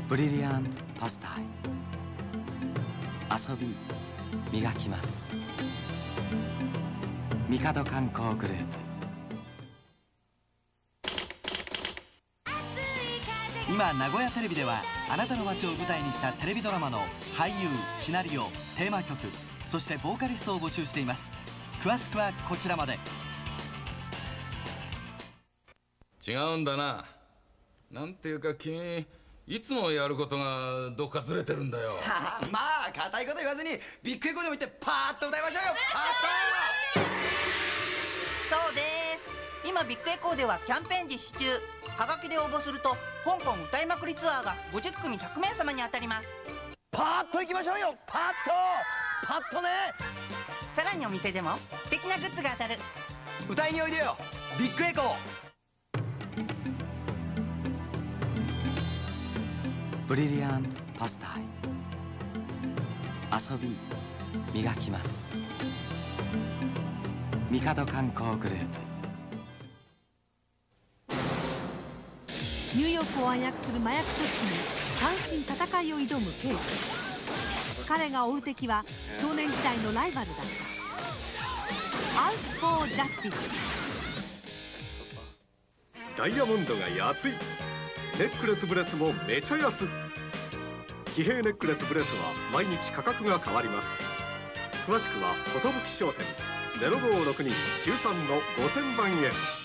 ブリリアントパスタイム、遊び磨きます。ミカド観光グループ。 今名古屋テレビではあなたの街を舞台にしたテレビドラマの俳優、シナリオ、テーマ曲、そしてボーカリストを募集しています。詳しくはこちらまで。 違うんだな。なんていうか君、いつもやることがどっかずれてるんだよ。 まあ固いこと言わずにビッグエコーでも言ってパーッと歌いましょうよ。パーッと。 そうです。今ビッグエコーではキャンペーン実施中。はがきで応募すると香港歌いまくりツアーが50組100名様に当たります。 パーッといきましょうよ。パーッとパッとね。 さらにお店でも素敵なグッズが当たる。 歌いにおいでよ、ビッグエコー。 ブリリアントパスタイム、遊び磨きます。ミカド観光グループ。 ニューヨークを暗躍する麻薬組織に単身戦いを挑む刑事。彼が追う敵は少年時代のライバルだった。アウト・フォー・ジャスティス。 ダイヤモンドが安い。ネックレスブレスもめちゃ安。騎兵ネックレスブレスは毎日価格が変わります。詳しくは寿商店 0562-93-5000番へ。